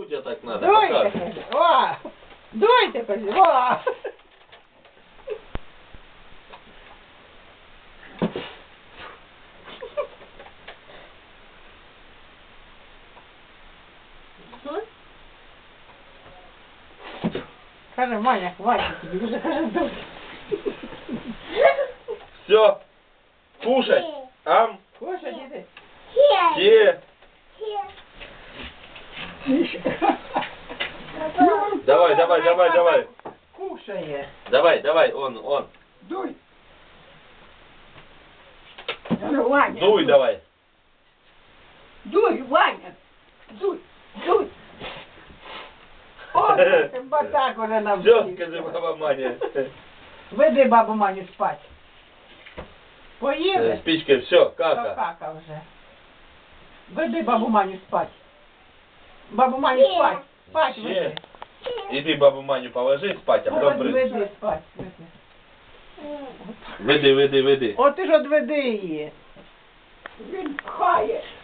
Дуть так надо, Дуйте, покажи. о! Дуйте, о! Каже, Маня, хватит тебе, уже каже, дуй. Все, кушать. Ам, Кушай, иди. те. Давай, давай, давай, давай. Кушає. Давай, он. Дуй. Ваня, Дуй давай. Дуй, Ваня. Дуй, дуй. О, батак уже нам. Все, скажи, баба Маня. Веди бабу Маню спать. Поїли? Спичкой, все, То кака. кака вже. Веди бабу Маню спать. Бабу Маню спать. Спать веди. Иди бабу Маню положи спать, а потом брызг. Веди спать. Веди. Веди. От ти ж одведи її. Він пхає.